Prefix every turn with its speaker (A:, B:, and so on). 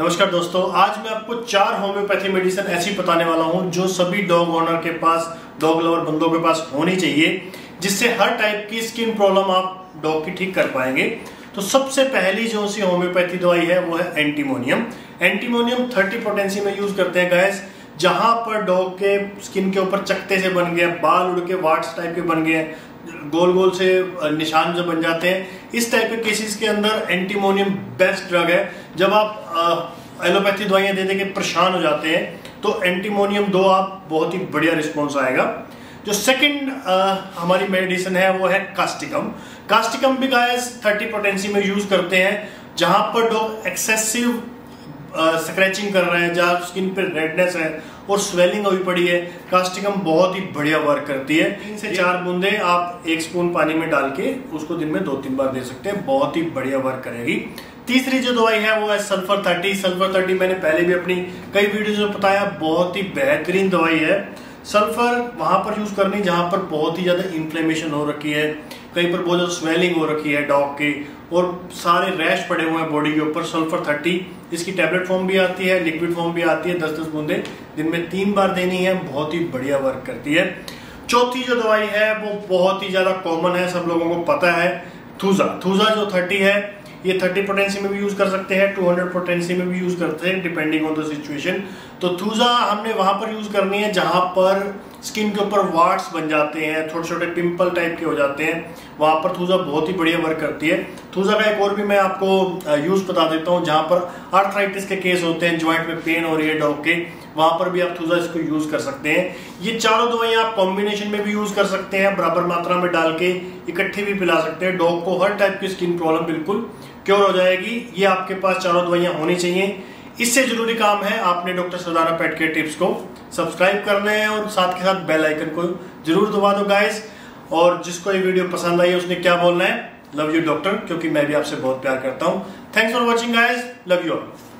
A: नमस्कार दोस्तों, आज मैं आपको 4 होम्योपैथी मेडिसिन ऐसी बताने वाला हूं जो सभी डॉग ओनर के पास, डॉग लवर बंदों के पास होनी चाहिए, जिससे हर टाइप की स्किन प्रॉब्लम आप डॉग की ठीक कर पाएंगे। तो सबसे पहली जो सी होम्योपैथी दवाई है वो है एंटीमोनियम। एंटीमोनियम 30 पोटेंसी में यूज करते हैं गाइस। जहां पर डॉग के स्किन के ऊपर चकते से बन गया, बाल उड़ के वाट्स टाइप के बन गए, गोल गोल से निशान जो बन जाते हैं, इस टाइप के केसेस के अंदर एंटीमोनियम बेस्ट ड्रग है। जब आप एलोपैथी दवाइयां दे के परेशान हो जाते हैं तो एंटीमोनियम दो आप, बहुत ही बढ़िया रिस्पॉन्स आएगा। जो सेकंड हमारी मेडिसिन है वो है कास्टिकम। कास्टिकम भी गाइस 30 पोटेंसी में यूज करते हैं। जहां पर डॉग एक्सेसिव स्क्रैचिंग कर रहे हैं, जहां स्किन पे रेडनेस है और स्वेलिंग हुई पड़ी है, कास्टिकम बहुत ही बढ़िया वर्क करती है। 3 से 4 बूंदे आप 1 स्पून पानी में डाल के उसको दिन में 2-3 बार दे सकते हैं, बहुत ही बढ़िया वर्क करेगी। तीसरी जो दवाई है वो है सल्फर 30। सल्फर 30 मैंने पहले भी अपनी कई वीडियोज में बताया, बहुत ही बेहतरीन दवाई है। सल्फर वहां पर यूज करनी जहां पर बहुत ही ज्यादा इन्फ्लेमेशन हो रखी है, कहीं पर बहुत ज्यादा स्वेलिंग हो रखी है डॉग की और सारे रैश पड़े हुए हैं बॉडी के ऊपर। सल्फर 30 इसकी टैबलेट फॉर्म भी आती है, लिक्विड फॉर्म भी आती है। 10-10 बूंदे दिन में 3 बार देनी है, बहुत ही बढ़िया वर्क करती है। चौथी जो दवाई है वो बहुत ही ज्यादा कॉमन है, सब लोगों को पता है, थूजा। थूजा जो 30 है ये 30 पोटेंसी में भी यूज कर सकते हैं, 200 पोटेंसी में भी यूज करते हैं, डिपेंडिंग ऑन द सिचुएशन। तो थूजा हमने वहां पर यूज करनी है जहां पर स्किन के ऊपर वार्ट्स बन जाते हैं, छोटे छोटे पिंपल टाइप के हो जाते हैं, वहां पर थूजा बहुत ही बढ़िया वर्क करती है। थूजा का एक और भी मैं आपको यूज बता देता हूं, जहां पर आर्थराइटिस के केस होते हैं, ज्वाइंट में पेन हो रही है डॉग के, वहां पर भी आप थूजा इसको यूज कर सकते हैं। ये चारों दवाइयां आप कॉम्बिनेशन में भी यूज कर सकते हैं, बराबर मात्रा में डाल के इकट्ठी भी पिला सकते हैं। डॉग को हर टाइप की स्किन प्रॉब्लम बिल्कुल क्योर हो जाएगी। ये आपके पास चारों दवाइयां होनी चाहिए। इससे जरूरी काम है आपने doctor Sardara pet care tips को सब्सक्राइब करना है और साथ के साथ बेल आइकन को जरूर दबा दो गाइस। और जिसको ये वीडियो पसंद आई है उसने क्या बोलना है, लव यू डॉक्टर, क्योंकि मैं भी आपसे बहुत प्यार करता हूं। Thanks for watching guys, love you all.